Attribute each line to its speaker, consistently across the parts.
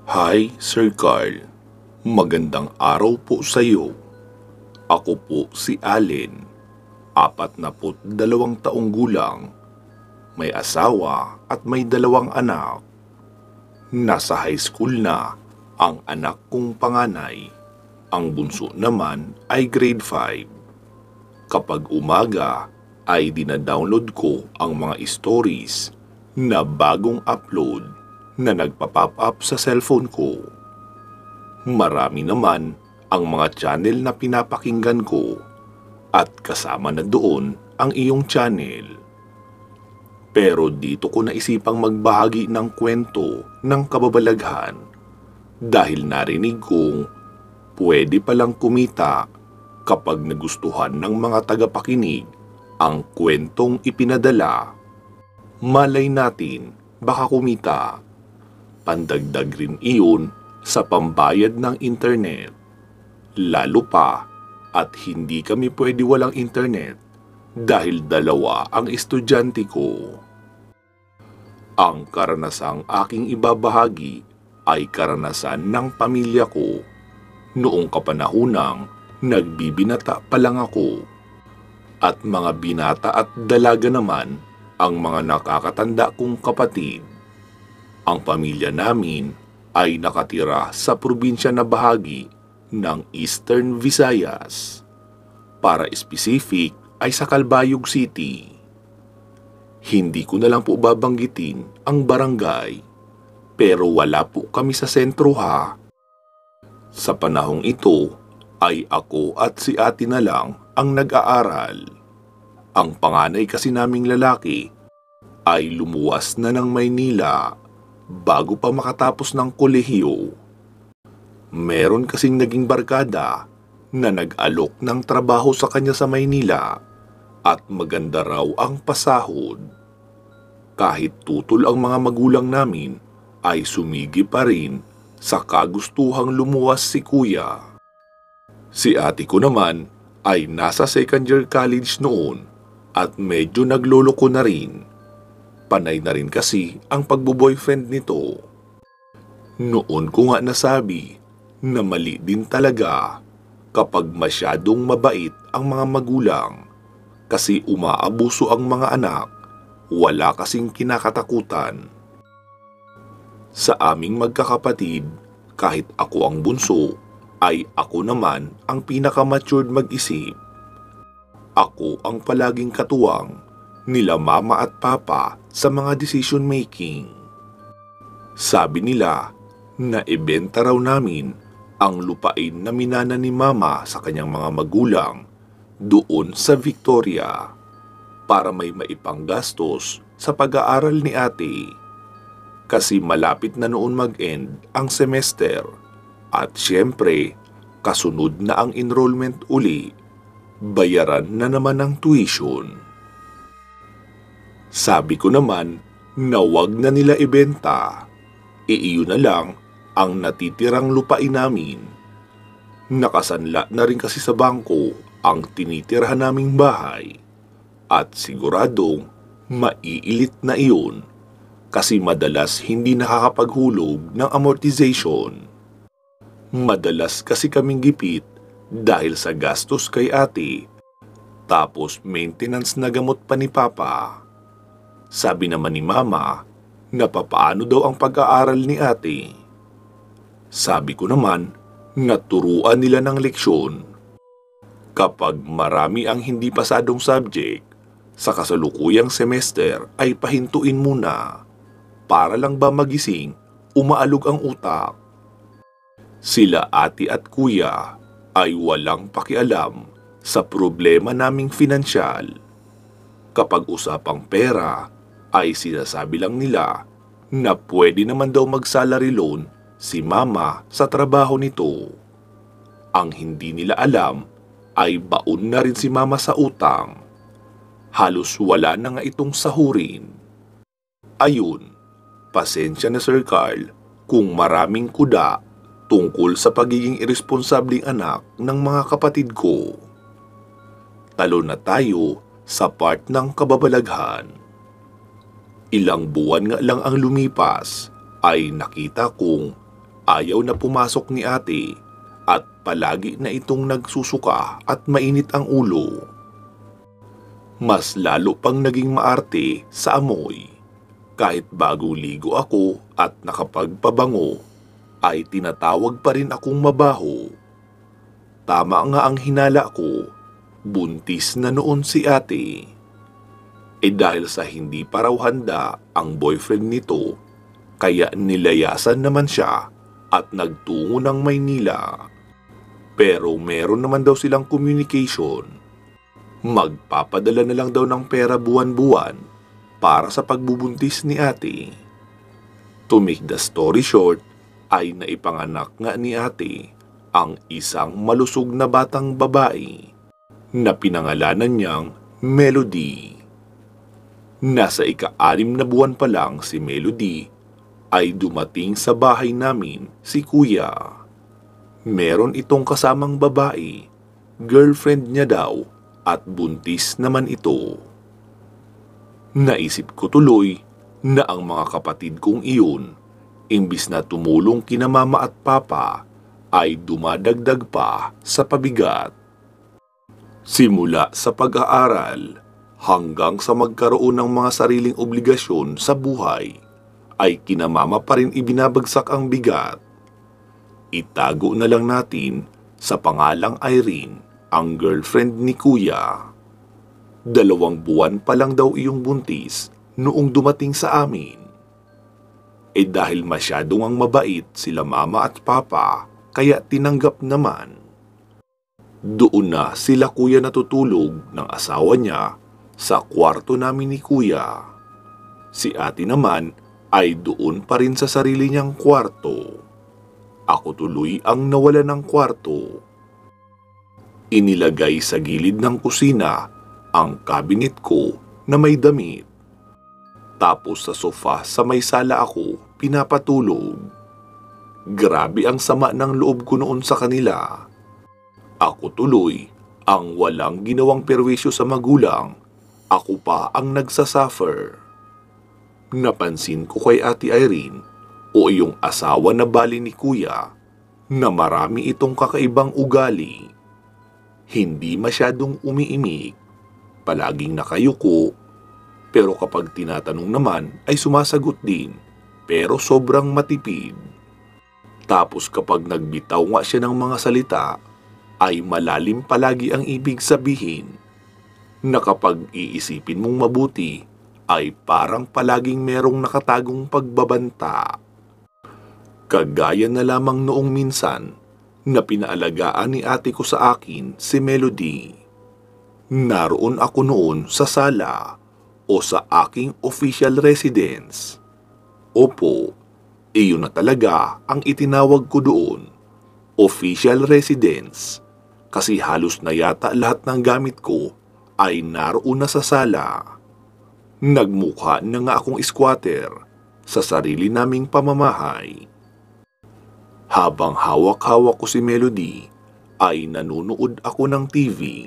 Speaker 1: Hi, Sir Carl. Magandang araw po sa iyo. Ako po si Allen, 42 taong gulang, may asawa at may 2 anak. Nasa high school na ang anak kong panganay. Ang bunso naman ay grade 5. Kapag umaga ay dinadownload ko ang mga stories na bagong upload na nagpa-pop up sa cellphone ko. Marami naman ang mga channel na pinapakinggan ko at kasama na doon ang iyong channel. Pero dito ko naisipang magbahagi ng kwento ng kababalaghan dahil narinig kong pwede palang kumita kapag nagustuhan ng mga tagapakinig ang kwentong ipinadala. Malay natin baka kumita. Pandagdag rin iyon sa pambayad ng internet. Lalo pa at hindi kami pwede walang internet dahil 2 ang estudyante ko. Ang karanasang aking ibabahagi ay karanasan ng pamilya ko noong kapanahunang nagbibinata pa lang ako. At mga binata at dalaga naman ang mga nakakatanda kong kapatid. Ang pamilya namin ay nakatira sa probinsya na bahagi ng Eastern Visayas. Para specific ay sa Calbayog City. Hindi ko na lang po babanggitin ang barangay, pero wala po kami sa sentro ha. Sa panahong ito ay ako at si ate na lang ang nag-aaral. Ang panganay kasi naming lalaki ay lumuwas na ng Maynila bago pa makatapos ng kolehiyo. Meron kasing naging barkada na nag-alok ng trabaho sa kanya sa Maynila at maganda raw ang pasahod. Kahit tutol ang mga magulang namin ay sumigi pa rin sa kagustuhang lumuwas si kuya. Si ate ko naman ay nasa second year college noon at medyo nagloloko na rin. Panay na rin kasi ang pagbo-boyfriend nito. Noon ko nga nasabi na mali din talaga kapag masyadong mabait ang mga magulang kasi umaabuso ang mga anak, wala kasing kinakatakutan. Sa aming magkakapatid, kahit ako ang bunso, ay ako naman ang pinaka-matured mag-isip. Ako ang palaging katuwang nila mama at papa sa mga decision making. Sabi nila na ibenta raw namin ang lupain na minana ni mama sa kanyang mga magulang doon sa Victoria para may maipanggastos sa pag-aaral ni ate. Kasi malapit na noon mag-end ang semester at syempre kasunod na ang enrollment uli, bayaran na naman ang tuition. Sabi ko naman na wag na nila ibenta, iiyo na lang ang natitirang lupain namin. Nakasanla na rin kasi sa bangko ang tinitirhan naming bahay at siguradong maiilit na iyon kasi madalas hindi nakakapaghulog ng amortization. Madalas kasi kaming gipit dahil sa gastos kay ate, tapos maintenance na gamot pa ni papa. Sabi naman ni mama na papaano daw ang pag-aaral ni ate. Sabi ko naman na turuan nila ng leksyon. Kapag marami ang hindi pasadong subject, sa kasalukuyang semester ay pahintuin muna para lang ba magising, umaalog ang utak. Sila ate at kuya ay walang pakialam sa problema naming pinansyal. Kapag usapang pera, ay sinasabi lang nila na pwede naman daw mag-salary loan si mama sa trabaho nito. Ang hindi nila alam ay baon na rin si mama sa utang. Halos wala na nga itong sahurin. Ayun, pasensya na Sir Carl kung maraming kuda tungkol sa pagiging irresponsabling anak ng mga kapatid ko. Talo na tayo sa part ng kababalaghan. Ilang buwan nga lang ang lumipas ay nakita kong ayaw na pumasok ni ate at palagi na itong nagsusuka at mainit ang ulo. Mas lalo pang naging maarte sa amoy. Kahit bago ligo ako at nakapagpabango, ay tinatawag pa rin akong mabaho. Tama nga ang hinala ko, buntis na noon si ate. Dahil sa hindi pa raw handa ang boyfriend nito, kaya nilayasan naman siya at nagtungo ng Maynila. Pero meron naman daw silang communication. Magpapadala na lang daw ng pera buwan-buwan para sa pagbubuntis ni ate. To make the story short, ay naipanganak nga ni ate ang isang malusog na batang babae na pinangalanan niyang Melody. Nasa ika-6 na buwan pa lang si Melody ay dumating sa bahay namin si kuya. Meron itong kasamang babae, girlfriend niya daw at buntis naman ito. Naisip ko tuloy na ang mga kapatid kong iyon, imbis na tumulong kina mama at papa, ay dumadagdag pa sa pabigat. Simula sa pag-aaral hanggang sa magkaroon ng mga sariling obligasyon sa buhay, ay kinamama pa rin ibinabagsak ang bigat. Itago na lang natin sa pangalang Irene ang girlfriend ni kuya. 2 buwan pa lang daw iyong buntis noong dumating sa amin. Dahil masyadong ang mabait sila mama at papa, kaya tinanggap naman. Doon na sila kuya natutulog ng asawa niya sa kwarto namin ni kuya. Si ate naman ay doon pa rin sa sarili niyang kwarto. Ako tuloy ang nawala ng kwarto. Inilagay sa gilid ng kusina ang cabinet ko na may damit. Tapos sa sofa sa may sala ako pinapatulog. Grabe ang sama ng loob ko noon sa kanila. Ako tuloy ang walang ginawang perwisyo sa magulang. Ako pa ang nagsasuffer. Napansin ko kay Ate Irene o iyong asawa na bali ni kuya na marami itong kakaibang ugali. Hindi masyadong umiimik, palaging nakayuko, pero kapag tinatanong naman ay sumasagot din, pero sobrang matipid. Tapos kapag nagbitaw nga siya ng mga salita, ay malalim palagi ang ibig sabihin, na kapag iisipin mong mabuti, ay parang palaging merong nakatagong pagbabanta. Kagaya na lamang noong minsan na pinaalagaan ni ate ko sa akin si Melody. Naroon ako noon sa sala o sa aking official residence. Opo, iyon na talaga ang itinawag ko doon, official residence, kasi halos na yata lahat ng gamit ko ay naroon na sa sala. Nagmukha na nga akong squatter sa sarili naming pamamahay. Habang hawak-hawak ko si Melody, ay nanunood ako ng TV.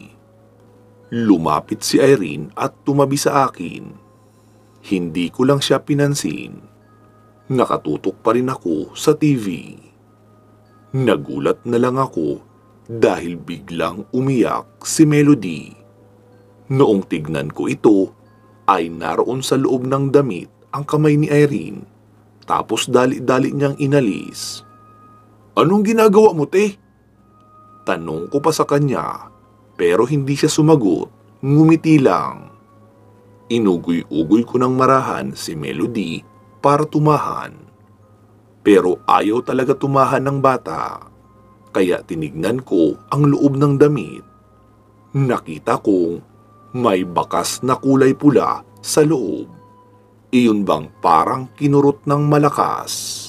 Speaker 1: Lumapit si Irene at tumabi sa akin. Hindi ko lang siya pinansin. Nakatutok pa rin ako sa TV. Nagulat na lang ako dahil biglang umiyak si Melody. Noong tignan ko ito, ay naroon sa loob ng damit ang kamay ni Irene, tapos dali-dali niyang inalis. "Anong ginagawa mo, te?" Tanong ko pa sa kanya, pero hindi siya sumagot, ngumiti lang. Inugoy-ugoy ko ng marahan si Melody para tumahan. Pero ayaw talaga tumahan ng bata, kaya tinignan ko ang loob ng damit. Nakita kong may bakas na kulay pula sa loob. Iyon bang parang kinurot ng malakas?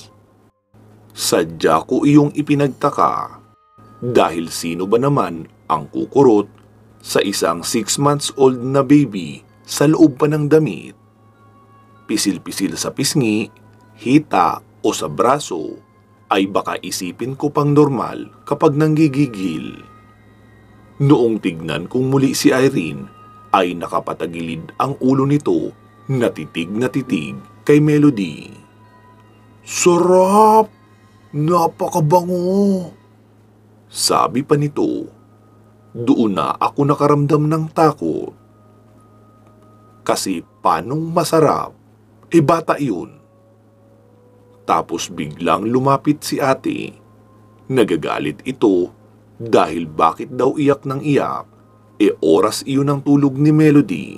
Speaker 1: Sadya ko iyong ipinagtaka, dahil sino ba naman ang kukurot sa isang 6 months old na baby sa loob pa ng damit? Pisil-pisil sa pisngi, hita o sa braso ay baka isipin ko pang normal kapag nanggigigil. Noong tignan kong muli si Irene, ay nakapatagilid ang ulo nito na titig kay Melody. "Sarap!" Napakabango! Sabi pa nito. Doon na ako nakaramdam ng takot. Kasi panong masarap, bata yun. Tapos biglang lumapit si ate. Nagagalit ito dahil bakit daw iyak ng iyak, oras iyon ng tulog ni Melody.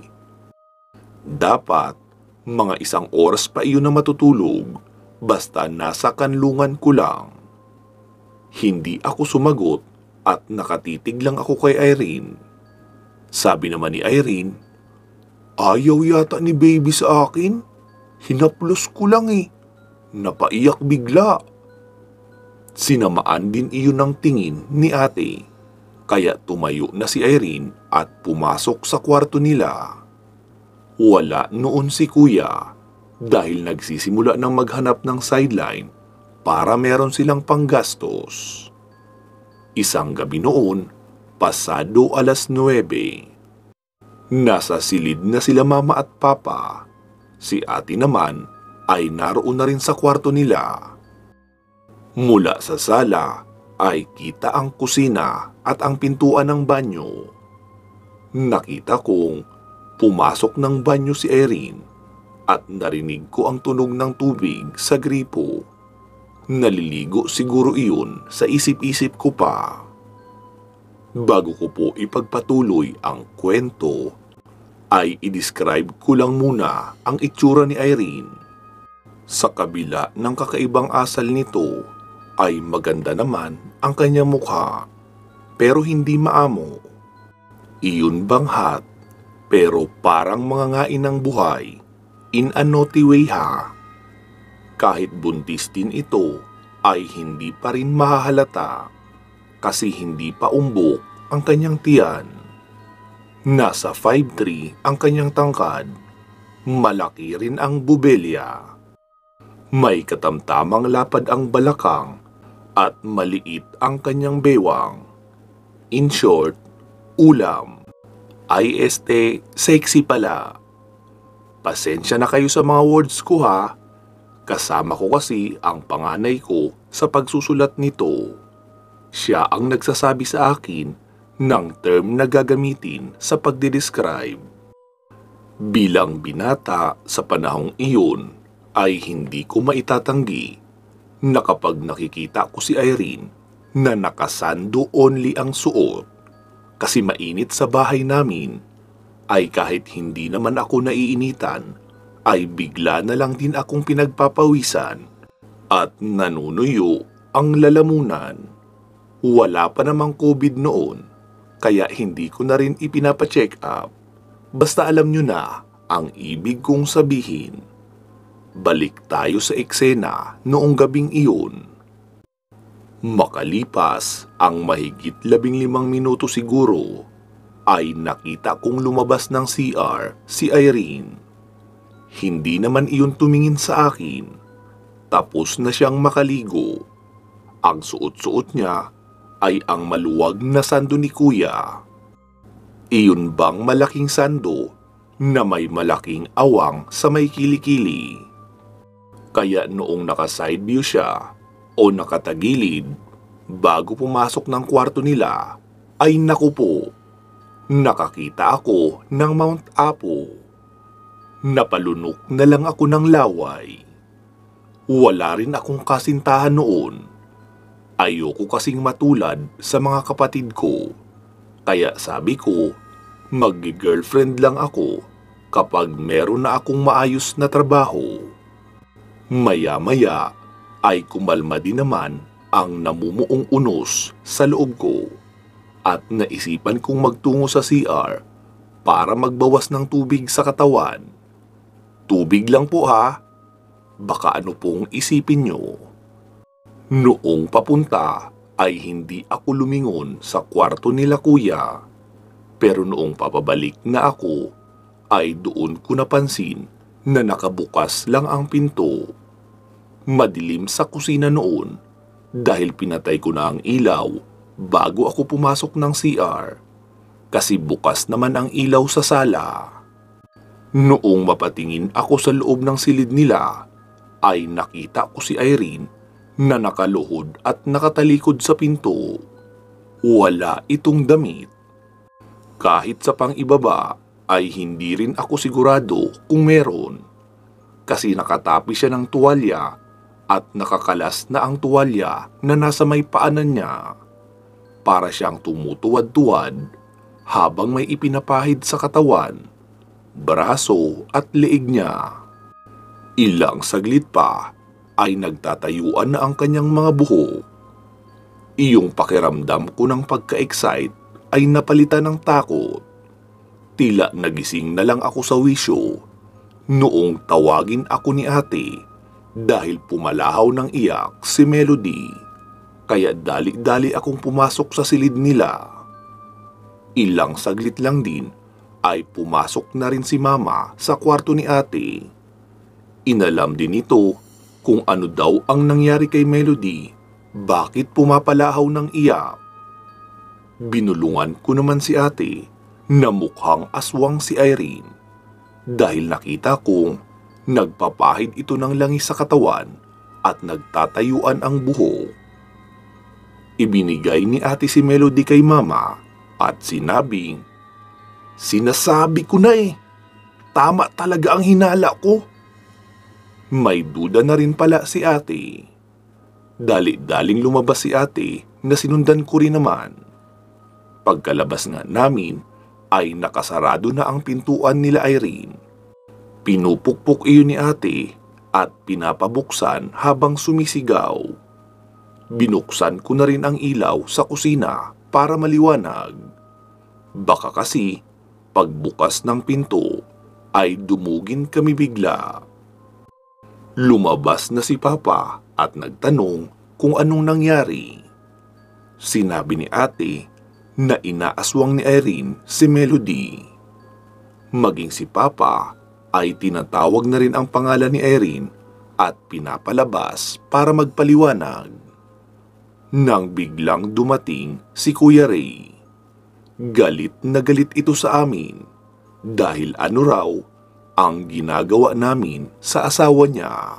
Speaker 1: Dapat mga 1 oras pa iyon na matutulog basta nasa kanlungan ko lang. Hindi ako sumagot at nakatitig lang ako kay Irene. Sabi naman ni Irene, ayaw yata ni baby sa akin. Hinaplos ko lang Napaiyak bigla. Sinamaan din iyon ng tingin ni ate. Kaya tumayo na si Irene at pumasok sa kwarto nila. Wala noon si kuya dahil nagsisimula ng maghanap ng sideline para meron silang panggastos. Isang gabi noon, pasado 9:00. Nasa silid na sila mama at papa. Si ate naman ay naroon na rin sa kwarto nila. Mula sa sala ay kita ang kusina at ang pintuan ng banyo. Nakita kong pumasok ng banyo si Irene at narinig ko ang tunog ng tubig sa gripo. Naliligo siguro iyon sa isip-isip ko pa. Bago ko po ipagpatuloy ang kwento, ay i-describe ko lang muna ang itsura ni Irene. Sa kabila ng kakaibang asal nito, ay maganda naman ang kanyang mukha, pero hindi maamo. Iyon banghat, pero parang mga ngain ng buhay, in a naughty way ha. Kahit buntis din ito, ay hindi pa rin mahahalata kasi hindi pa umbok ang kanyang tiyan. Nasa 5'3" ang kanyang tangkad, malaki rin ang bubelya. May katamtamang lapad ang balakang at maliit ang kanyang bewang. In short, ulam. Sexy pala. Pasensya na kayo sa mga words ko ha. Kasama ko kasi ang panganay ko sa pagsusulat nito. Siya ang nagsasabi sa akin ng term na gagamitin sa pagdidescribe. Bilang binata sa panahong iyon ay hindi ko maitatanggi na kapag nakikita ko si Irene na nakasando only ang suot kasi mainit sa bahay namin, ay kahit hindi naman ako naiinitan, ay bigla na lang din akong pinagpapawisan at nanunuyo ang lalamunan. Wala pa namang COVID noon, kaya hindi ko na rin ipinapacheck up. Basta alam nyo na ang ibig kong sabihin. Balik tayo sa eksena noong gabing iyon. Makalipas ang mahigit 15 minuto siguro, ay nakita kong lumabas ng CR si Irene. Hindi naman iyon tumingin sa akin. Tapos na siyang makaligo. Ang suot-suot niya ay ang maluwag na sando ni kuya. Iyon bang malaking sando na may malaking awang sa may kilikili? Kaya noong naka-side view siya o nakatagilid bago pumasok ng kwarto nila, ay naku po, nakakita ako ng Mount Apo. Napalunok na lang ako ng laway. Wala rin akong kasintahan noon. Ayoko kasing matulad sa mga kapatid ko. Kaya sabi ko, mag-girlfriend lang ako kapag meron na akong maayos na trabaho. Maya-maya ay kumalma din naman ang namumuong unos sa loob ko at naisipan kong magtungo sa CR para magbawas ng tubig sa katawan. Tubig lang po ha, baka ano pong isipin nyo. Noong papunta ay hindi ako lumingon sa kwarto nila kuya, pero noong papabalik na ako ay doon ko napansin na nakabukas lang ang pinto. Madilim sa kusina noon dahil pinatay ko na ang ilaw bago ako pumasok ng CR kasi bukas naman ang ilaw sa sala. Noong mapatingin ako sa loob ng silid nila, ay nakita ko si Irene na nakaluhod at nakatalikod sa pinto. Wala itong damit. Kahit sa pang-ibaba ay hindi rin ako sigurado kung meron, kasi nakatapi siya ng tuwalya at nakakalas na ang tuwalya na nasa may paanan niya. Para siyang tumutuwad-tuwad habang may ipinapahid sa katawan, braso at leeg niya. Ilang saglit pa ay nagtatayuan na ang kanyang mga buhok. Iyong pakiramdam ko ng pagka-excite ay napalitan ng takot. Tila nagising na lang ako sa wisyo noong tawagin ako ni ate dahil pumalahaw ng iyak si Melody. Kaya dali-dali akong pumasok sa silid nila. Ilang saglit lang din ay pumasok na rin si Mama sa kwarto ni ate. Inalam din ito kung ano daw ang nangyari kay Melody, bakit pumapalahaw ng iyak. Binulungan ko naman si ate na mukhang aswang si Irene dahil nakita kong nagpapahid ito ng langis sa katawan at nagtatayuan ang buhok. Ibinigay ni ate si Melody kay Mama at sinabing, "Sinasabi ko na tama talaga ang hinala ko." May duda na rin pala si ate. Dali-daling lumabas si ate na sinundan ko rin naman. Pagkalabas nga namin ay nakasarado na ang pintuan nila Irene. Pinupukpok iyon ni ate at pinapabuksan habang sumisigaw. Binuksan ko na rin ang ilaw sa kusina para maliwanag. Baka kasi pagbukas ng pinto ay dumugin kami bigla. Lumabas na si Papa at nagtanong kung anong nangyari. Sinabi ni ate na inaaswang ni Irene si Melody. Maging si Papa ay tinatawag na rin ang pangalan ni Irene at pinapalabas para magpaliwanag. Nang biglang dumating si Kuya Ray. Galit na galit ito sa amin dahil ano raw ang ginagawa namin sa asawa niya.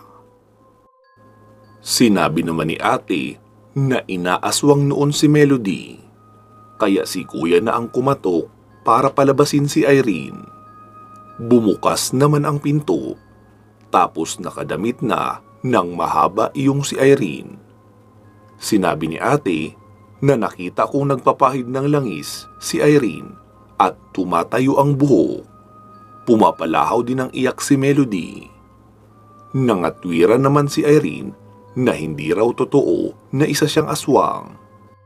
Speaker 1: Sinabi naman ni ate na inaaswang noon si Melody, kaya si Kuya na ang kumatok para palabasin si Irene. Bumukas naman ang pinto, tapos nakadamit na ng mahaba iyong si Irene. Sinabi ni ate na nakita kong nagpapahid ng langis si Irene at tumatayo ang buhok. Pumapalahaw din ng iyak si Melody. Nangatwiran naman si Irene na hindi raw totoo na isa siyang aswang.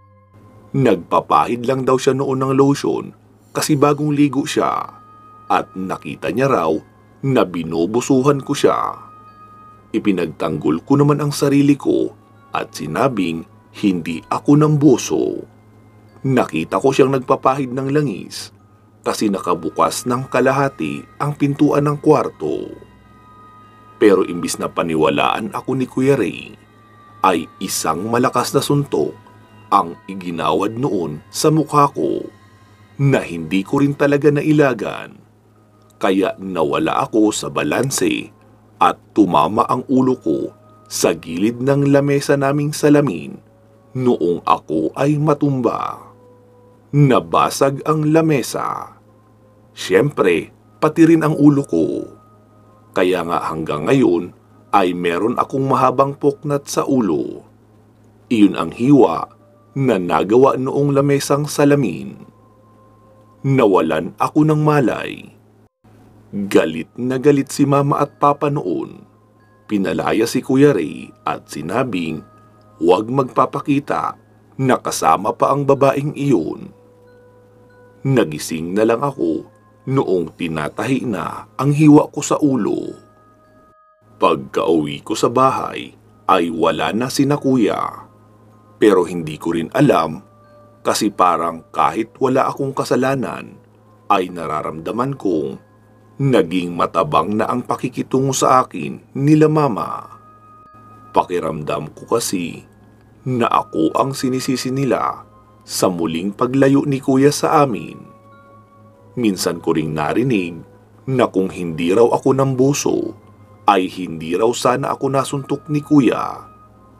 Speaker 1: Nagpapahid lang daw siya noon ng lotion kasi bagong ligo siya at nakita niya raw na binubusuhan ko siya. Ipinagtanggol ko naman ang sarili ko at sinabing hindi ako ng buso. Nakita ko siyang nagpapahid ng langis kasi nakabukas ng kalahati ang pintuan ng kwarto. Pero imbis na paniwalaan ako ni Kuya Ray, ay isang malakas na suntok ang iginawad noon sa mukha ko na hindi ko rin talaga nailagan. Kaya nawala ako sa balanse at tumama ang ulo ko sa gilid ng lamesa naming salamin noong ako ay matumba. Nabasag ang lamesa. Siyempre, pati rin ang ulo ko. Kaya nga hanggang ngayon ay meron akong mahabang poknat sa ulo. Iyon ang hiwa na nagawa noong lamesang salamin. Nawalan ako ng malay. Galit na galit si Mama at Papa noon. Pinalaya si Kuya Ray at sinabing huwag magpapakita na kasama pa ang babaeng iyon. Nagising na lang ako noong tinatahi na ang hiwa ko sa ulo. Pagka-uwi ko sa bahay ay wala na sina Kuya. Pero hindi ko rin alam kasi parang kahit wala akong kasalanan ay nararamdaman kong naging matabang na ang pakikitungo sa akin nila Mama. Pakiramdam ko kasi na ako ang sinisisi nila sa muling paglayo ni Kuya sa amin. Minsan ko ring narinig na kung hindi raw ako nambuso, ay hindi raw sana ako nasuntok ni Kuya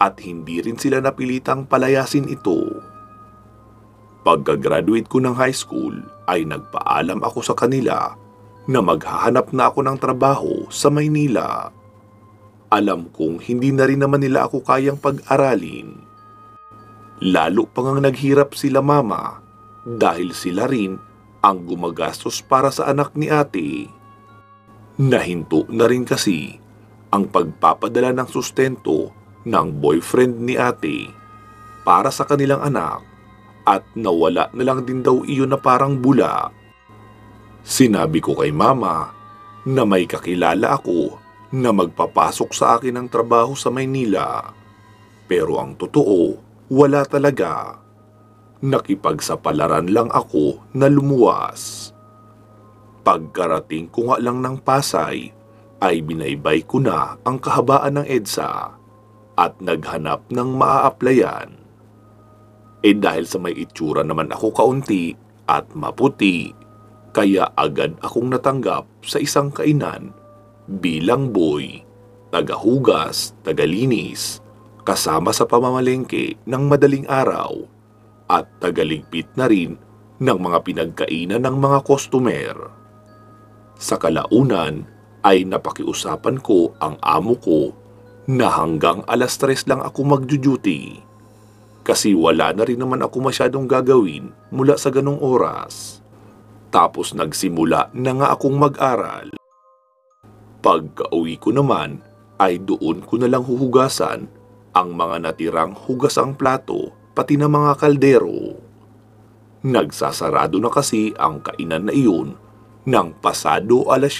Speaker 1: at hindi rin sila napilitang palayasin ito. Pagka-graduate ko ng high school ay nagpaalam ako sa kanila na maghahanap na ako ng trabaho sa Maynila. Alam kong hindi na rin naman nila ako kayang pag-aralin. Lalo pang ang naghirap sila mama dahil sila rin ang gumagastos para sa anak ni ate. Nahinto na rin kasi ang pagpapadala ng sustento ng boyfriend ni ate para sa kanilang anak at nawala na lang din daw iyon na parang bula. Sinabi ko kay mama na may kakilala ako na magpapasok sa akin ng trabaho sa Maynila. Pero ang totoo, wala talaga. Nakipagsapalaran lang ako na lumuwas. Pagkarating ko nga lang ng Pasay, ay binaybay ko na ang kahabaan ng EDSA at naghanap ng maa-applyan. Dahil sa may itsura naman ako kaunti at maputi, kaya agad akong natanggap sa isang kainan bilang boy, tagahugas, tagalinis, kasama sa pamamalengke ng madaling araw at tagaligpit na rin ng mga pinagkainan ng mga customer. Sa kalaunan ay napakiusapan ko ang amo ko na hanggang alas 3 lang ako magjo-duty. Kasi wala na rin naman ako masyadong gagawin mula sa ganong oras. Tapos nagsimula na nga akong mag-aral. Pagka-uwi ko naman ay doon ko na lang huhugasan ang mga natirang hugasang plato pati na mga kaldero. Nagsasarado na kasi ang kainan na iyon ng pasado alas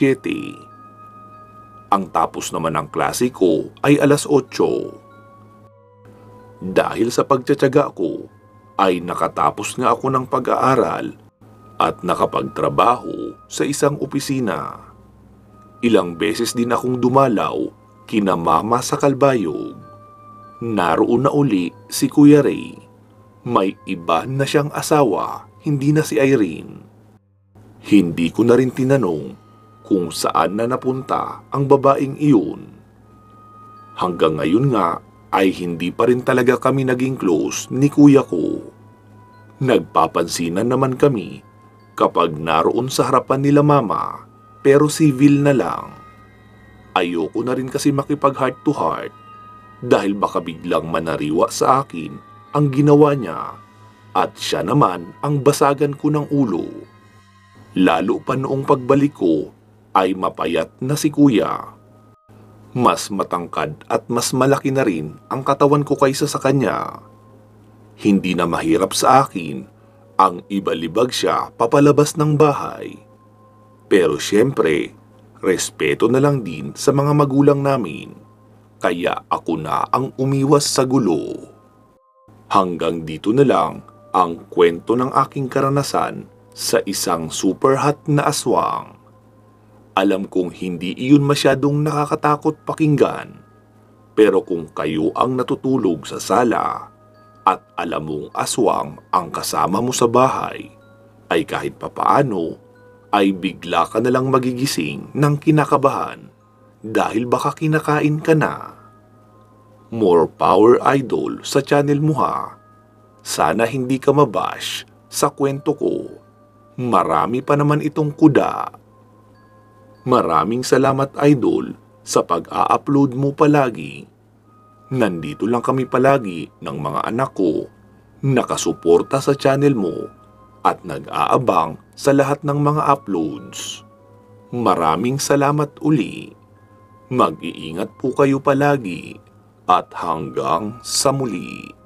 Speaker 1: 7. Ang tapos naman ng klase ko ay alas 8. Dahil sa pagtsatsaga ko, ay nakatapos nga ako ng pag-aaral at nakapagtrabaho sa isang opisina. Ilang beses din akong dumalaw kina mama sa Kalbayog. Naroon na uli si Kuya Ray. May iba na siyang asawa, hindi na si Irene. Hindi ko na rin tinanong kung saan na napunta ang babaeng iyon. Hanggang ngayon nga, ay hindi pa rin talaga kami naging close ni kuya ko. Nagpapansinan naman kami kapag naroon sa harapan nila mama, pero civil na lang. Ayoko na rin kasi makipag heart to heart dahil baka biglang manariwa sa akin ang ginawa niya at siya naman ang basagan ko ng ulo. Lalo pa noong pagbalik ko ay mapayat na si kuya. Mas matangkad at mas malaki na rin ang katawan ko kaysa sa kanya. Hindi na mahirap sa akin ang ibalibag siya papalabas ng bahay. Pero syempre, respeto na lang din sa mga magulang namin. Kaya ako na ang umiwas sa gulo. Hanggang dito na lang ang kwento ng aking karanasan sa isang super hot na aswang. Alam kong hindi iyon masyadong nakakatakot pakinggan. Pero kung kayo ang natutulog sa sala at alam mong aswang ang kasama mo sa bahay, ay kahit papaano ay bigla ka na lang magigising ng kinakabahan dahil baka kinakain ka na. More power, idol, sa channel mo ha. Sana hindi ka mabash sa kwento ko. Marami pa naman itong kuda. Maraming salamat, idol, sa pag-a-upload mo palagi. Nandito lang kami palagi ng mga anak ko, nakasuporta sa channel mo at nag-aabang sa lahat ng mga uploads. Maraming salamat uli. Mag-iingat po kayo palagi at hanggang sa muli.